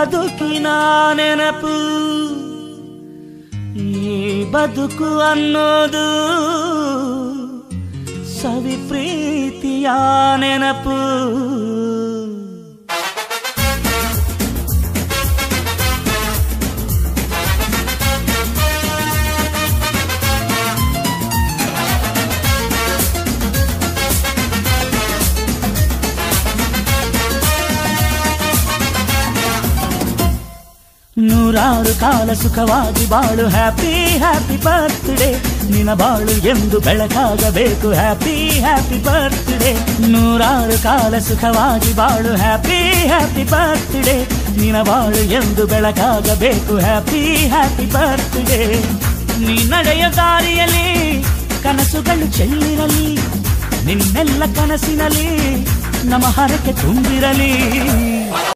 ಬದುಕಿನ ನೆನಪು ಈ ಬದುಕು ಅನ್ನೋದು ಸವಿ ಪ್ರೀತಿಯ ನೆನಪು. ನೂರಾರು ಕಾಲ ಸುಖವಾಗಿ ಬಾಳು, ಹ್ಯಾಪಿ ಹ್ಯಾಪಿ ಬರ್ತ್ಡೇ. ನಿನ್ನ ಬಾಳು ಎಂದು ಬೆಳಕಾಗಬೇಕು, ಹ್ಯಾಪಿ ಹ್ಯಾಪಿ ಬರ್ತ್ಡೇ. ನೂರಾರು ಕಾಲ ಸುಖವಾಗಿ ಬಾಳು, ಹ್ಯಾಪಿ ಹ್ಯಾಪಿ ಬರ್ತ್ಡೇ. ನಿನ್ನ ಬಾಳು ಎಂದು ಬೆಳಕಾಗಬೇಕು, ಹ್ಯಾಪಿ ಹ್ಯಾಪಿ ಬರ್ತ್ಡೇ. ನೀ ನಡೆಯ ದಾರಿಯಲ್ಲಿ ಕನಸುಗಳು ಚೆಲ್ಲಿರಲಿ, ನಿನ್ನೆಲ್ಲ ಕನಸಿನಲ್ಲಿ ನಮ್ಮ ಹರಕೆ ತುಂಬಿರಲಿ.